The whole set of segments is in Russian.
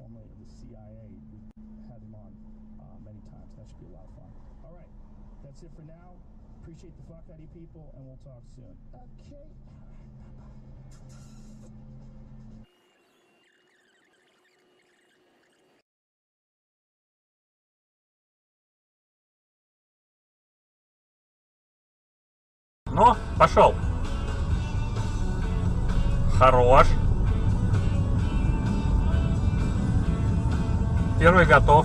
formerly of the CIA. We've had him on many times. That should be a lot of fun. All right, that's it for now. Appreciate the fuck out of you people, and we'll talk soon. Okay. Ну, пошел. Хорош. Первый готов.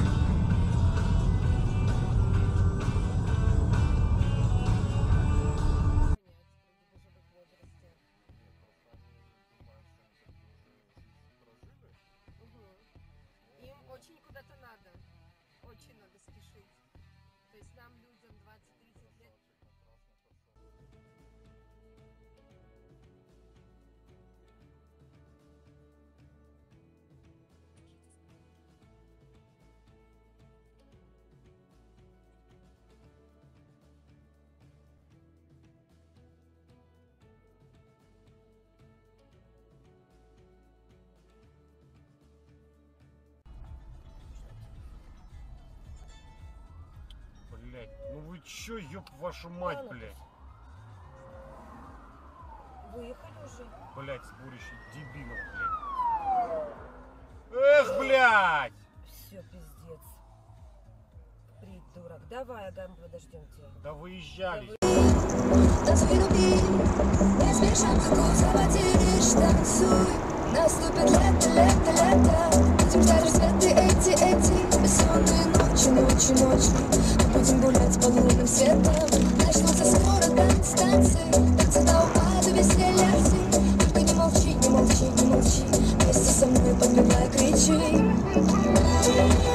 Им очень куда-то надо. Очень надо спешить. То есть нам, людям 20-30 лет. Блять, ну вы чё, ёб вашу мать, блять? Выехали уже. Блять, сборище дебилов, блять. Эх, блять! Все, пиздец. Придурок. Давай, Агам, подождем тебя. Да выезжали. Танцуй, люби, не спеша, заводи, лишь танцуй. Наступит лето, лето, лето. Будем ждать рассветы эти бессонные ночи. Мы будем гулять под лунным светом. Начнутся скоро танцы, танцы до упаду, веселья всей. Только не молчи, вместе со мной подпевай, кричи.